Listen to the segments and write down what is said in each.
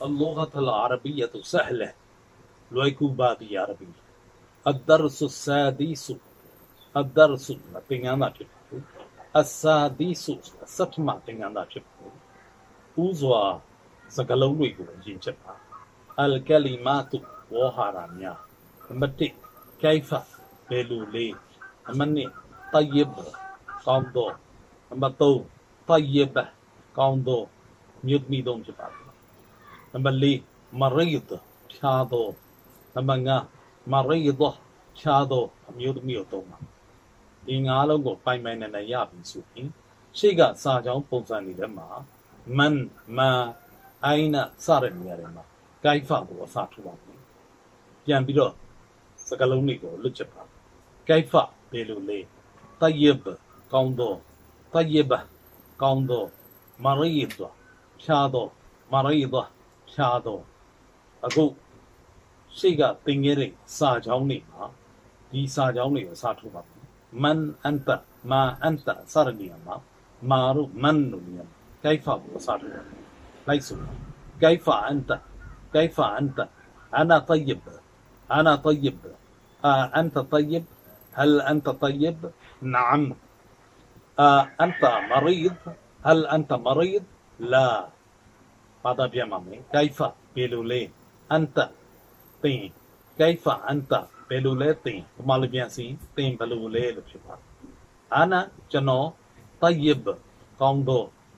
اللغة العربية سهلة لويكوباتي عربي الدرس السادس الدرس تنيانا شبه السادس سبما تنيانا شبه أوزوا سكالون ويكو جنشبه الكلمات وهارانيا متي كيف بلولي أمني طيب قاندو أمتو طيب قاندو ميدمي دوم شبه نمبر مريض شادو نمبر مريض شادو ميدميဒီငါးလုံးကိုပိုင်ပိုင်နိုင်နိုင်ရပြီဆိုရင်ရှေ့ကစာကြောင်းပုံစံတွေထဲမှာမန်မာအိုင်နာစတဲ့နေရာတွေမှာဂိုက်ဖာကိုအစားထိုးပါမယ်ပြန်ပြီးတော့စကားလုံးတွေကိုလွတ်ချက်ပါဂိုက်ဖာဘယ်လိုလဲတယဘကောင်းတော့တယဘကောင်းတော့မရီဒဖြာတော့မရီဒဖြာတော့အခုရှေ့ကသင်ခဲ့တဲ့စာကြောင်းတွေမှာဒီစာကြောင်းတွေကိုအစားထိုးပါمن أنت ما أنت صار اليوم مارو من اليوم كيف صار ليس كيف أنت أنا طيب أنت طيب هل أنت طيب نعم أنت مريض هل أنت مريض لا ماذا بيامامي كيف بيلولي أنت طيب كيف أنت بلولتين ومال بيانسي تين بلولة لبشبه أنا جنو طيب قوندو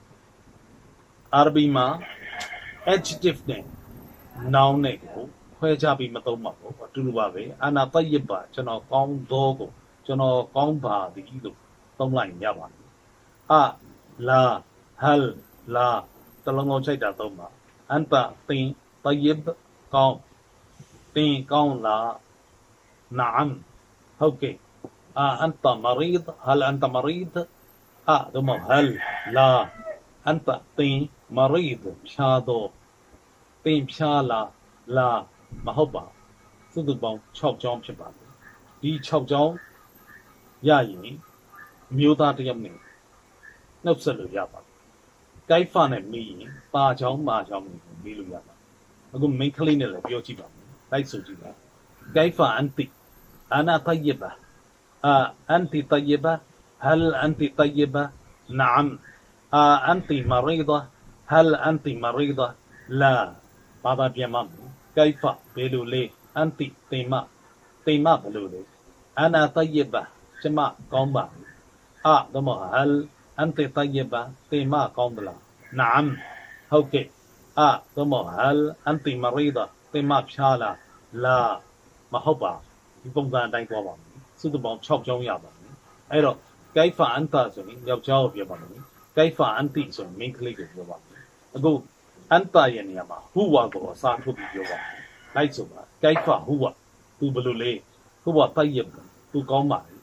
عربي ما adjective ne noun ne ko ခွဲခြားပြီးမသုံးပါဘူးအတူတူပါပဲအနာတယစ်ပါကျွန်တော်ကောင်းသောကိုကျွန်တော်ကောင်းပါသည်လို့သုံးလိုက်ရပါတယ်အလာဟယ်လာတလုံးလုံးချိန်တာသုံးပါအန်တာတင်တယစ်ကောင်းတင်ကောင်းလား نعم اوكي انت مريض هل انت مريض ثم هل لا انت تي مريض شادو تي شالا لا မဟုတ်ပါစုစုပေါင်း6ကြောင်းဖြစ်ပါတယ်ဒီ6ကြောင်းရရင်မျိုးသားတစ်ယောက်နဲ့နှုတ်ဆက်လို့ရပါတယ်ကိုက်ဖာနဲ့မေးရင်ပါကြောင်းမာကြောင်းကိုမေးလို့ရပါတယ်အခု main ကလေးနဲ့လည်းပြောကြည့်ပါမယ်လိုက်ဆိုကြည့်ပါكيف أنت؟ أنا طيبة أنت طيبة؟ هل أنت طيبة؟ نعم أنت مريضة؟ هل أنت مريضة؟ لا ماذا بيمام؟ كيف بلولي؟ أنت تيما بلولي أنا طيبة جمع قوم ثم هل أنت طيبة؟ تيما قوم لا نعم أوكي ثم هل أنت مريضة؟ تيما بشالة لا မဟုတ်ပါဒီပုံစံအတိုင်းသွားပါမယ်စုစုပေါင်း6ကြောင်းရပါမယ်အဲ့တော့ كيف أنت ဆိုရင်ယောက်ျားကိုပြောပါမယ် كيف أنت ဆိုရင် main ကလေးကိုပြောပါမယ်အခု أنت ရဲ့နေရာမှာ هو ကိုအစားထိုးပြီးပြောပါမယ်လိုက်ဆိုပါ كيف هو သူဘယ်လိုလဲ هو طيب သူကောင်းပါလေ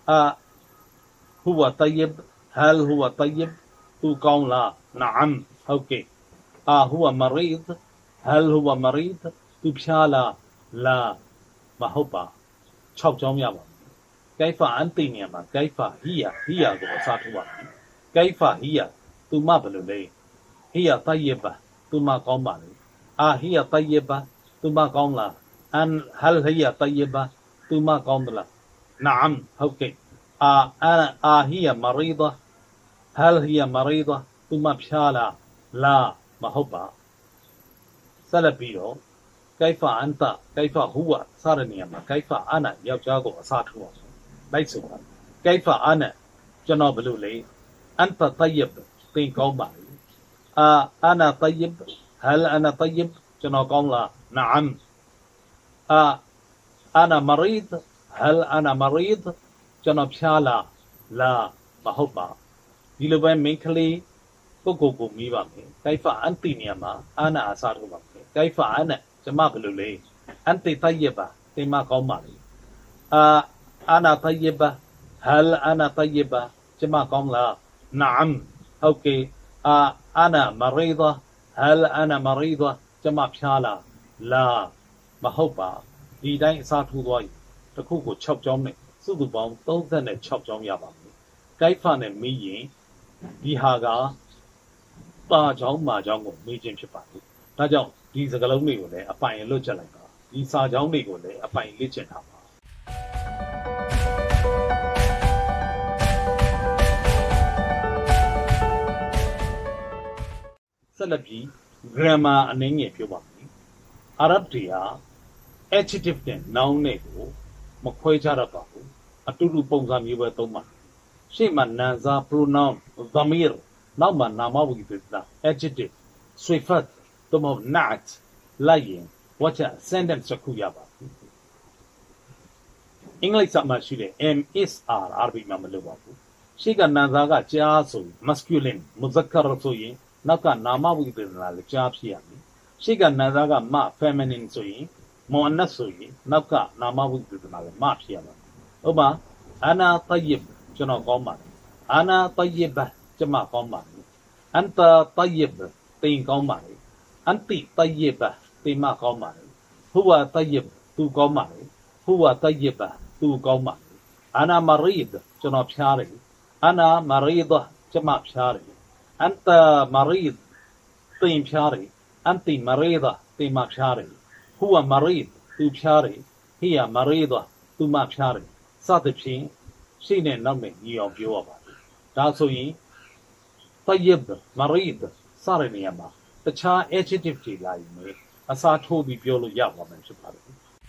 هو طيب هل هو طيب သူကောင်းလား نعم اوكي هو مريض هل هو مريض သူဖြားလား لا မဟုတ်ပါ6ကြောင်းရပါမယ်ကိုက်ဖာအန်တီနေမှာကိုက်ဖာဟီယာကိုအစားထိုးပါမယ်ကိုက်ဖာဟီယာသူမဘယ်လိုလဲဟီယာတယဘသူမကောင်းပါလေဟီယာတယဘသူမကောင်းလားအန်ဟယ်ဟီယာတယဘသူမကောင်းသလားနအမ်ဟုတ်ကဲ့ဟီယာမရီဒဟယ်ဟီယာမရီဒသူမဖြားလားလာမဟုတ်ပါဆက်လက်ပြီးတော့كيف أنت كيف هو صار النيامة كيف أنا يوجاكو أساطه ليس كيف أنا جناب لولي أنت طيب تين قوم أنا طيب هل أنا طيب جناب قوم لا نعم أنا مريض هل أنا مريض جناب شالا لا محبا دلوين منكلي كوكو ميبا كيف أنت نيامة أنا أساطه كيف أنا ကျမဘယ်လိုလဲအန်တီတယဘတင်မကောင်းပါလေအာနာတယဘဟယ်အာနာတယဘကျမကောင်းလားနအမ်ဟုတ်ကဲ့အာနာမရီဒဟယ်အာနာမရီဒကျမဖြားလားလာမဟုတ်ပါဒီတိုင်းအစားထိုးသွားရင်တစ်ခုကို6ကြောင်းနဲ့စုစုပေါင်း36ကြောင်းရပါမယ်ကိုက်ဖာနဲ့မေးရင်ဒီဟာကပါကြောင်းမာကြောင်းကိုမေးခြင်းဖြစ်ပါတယ်ဒါကြောင့်ဒီစကလုံးတွေကိုလည်းအပိုင်လွတ်ချက်လိုက်ပါဒီစာကြောင်းတွေကိုလည်းအပိုင်လေ့ကျင့်ထားပါဆက်လက်ပြီး grammar အနည်းငယ်ပြောပါမယ်အာရဗ်တွေဟာ adjective နဲ့ noun နဲ့ကိုမခွဲခြားတတ်ပါဘူးအတူတူပုံစံမျိုးပဲသုံးပါရှေ့မှာနာမ်စာ pronoun dhamir နောက်မှာနာမဝိသေသ adjective sifat သို့မဟုတ် na'at လိုက်ရင် what a sentence တစ်ခုရပါဘူးအင်္ဂလိပ်စာမှာရှိတဲ့ am is are အာရဗီမှာမလို့ပါဘူးရှေ့ကနာမ်စာကကြားဆို masculine muzakkar ဆိုရင်နောက်ကနာမဝိသေသနာလည်းကြားဖြစ်ရမယ်ရှေ့ကနာမ်စာကမ feminine ဆိုရင်muannas ဆိုရင်နောက်ကနာမဝိသေသနာလည်းမဖြစ်ရပါဘူးဥပမာ ana tayyib ကျွန်တော်ကောင်းပါတယ် ana tayyiba ကျမကောင်းပါတယ် anta tayyib တင်ကောင်းပါတယ် anti tayyiba တင်မကောင်းပါတယ် huwa tayyib သူကောင်းပါတယ် huwa tayyiba သူကောင်းပါတယ် ana marid ကျွန်တော်ဖျားတယ် ana marida ကျမဖျားတယ် anta marid တင်ဖျားတယ် anti marida တင်မဖျားတယ် huwa marid သူဖျားတယ် hiya marida သူမဖျားတယ်စသဖြင့်ရှေ့နဲ့နောက်နဲ့ညီအောင်ပြောရပါတယ်ဒါဆိုရင် tayyib marid စတဲ့နေရာမှာတခြား adjective တွေလာရင်လည်းအစားထိုးပြီးပြောလို့ရပါမယ်ဖြစ်ပါတယ်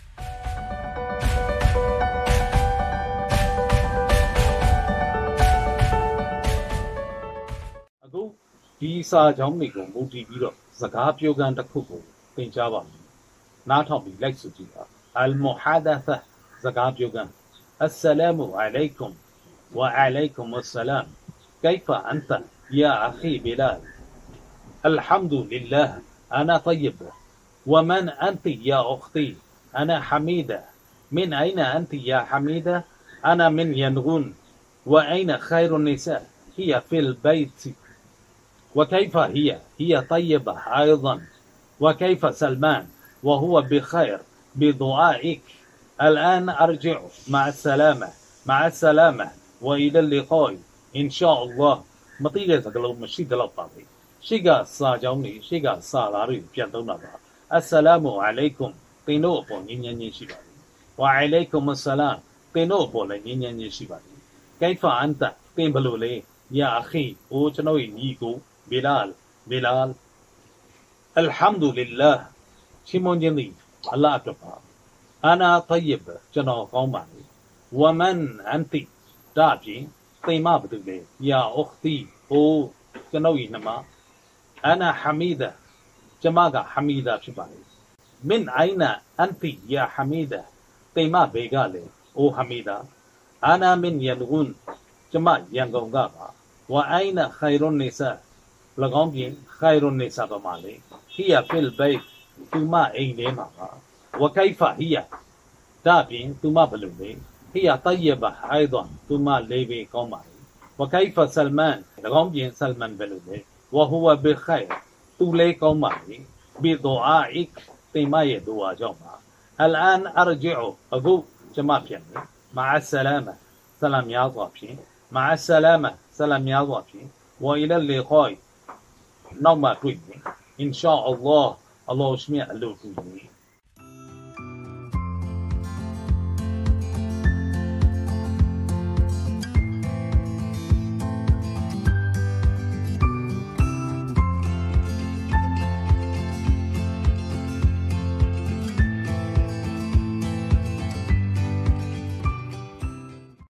အခုဒီစာကြောင်းတွေကိုမူတည်ပြီးတော့စကားပြောကမ်းတစ်ခုကိုသင်ကြားပါမယ်နားထောင်ပြီးလိုက်ဆိုကြည့်ပါ al muhadatha စကားပြောကမ်း assalamu alaikum wa alaikum assalam kayfa anta ya akhi bilal الحمد لله أنا طيب ومن أنت يا أختي أنا حميدة من أين أنت يا حميدة أنا من ينغون وأين خير النساء هي في البيت وكيف هي طيبة أيضا وكيف سلمان وهو بخير بدعائك الآن أرجع مع السلامة وإلى اللقاء إن شاء الله مطيلة لو مشيت للطبيبရှိကစာကြောင်းတွေရှိကစာသားတွေပြန်သုံးတာပါအစ္စလာမူအလိုင်ကွမ်သင်တို့အပေါ်ငြိမ်းချမ်းခြင်းရှိပါသည်ဝါအလိုင်ကွမ်အစ္စလာမ်သင်တို့အပေါ်လည်းငြိမ်းချမ်းခြင်းရှိပါသည်ကိဖာအန်တာသင်ဘလို့လဲယာအခီအိုကျွန်တော်၏ညီကိုဘီလာအလ်ဟမ်ဒူလ illah ချီးမွမ်းခြင်းသည်အလ္လာဟ်အတွက်ပါအာနာတယဘကျွန်တော်ကောင်းပါလေဝမန်အန်တီဒါဖြင့်သင်မဘသူလဲယာအခ်တီအိုကျွန်တော်၏နှမأنا حميدة جماعة حميدة شبابي من أين أنت يا حميدة تيما بيغالي أو حميدة أنا من ينغون جماعة ينغون غابا وأين خير النساء لغم بين خير النساء بمالي هي في البيت تما أيني مغا وكيف هي دابين تما بلوبي هي طيبة أيضا تما ليبي قومالي وكيف سلمان لغم بين سلمان بلوبي وهو بخير تولي قومي بدعائك تيما يدعى جوما الآن أرجع أقول جماعة مع السلامة سلام يا ضافي مع السلامة سلام يا ضافي وإلى اللقاء نوما تويني إن شاء الله الله اسمي ألو تويني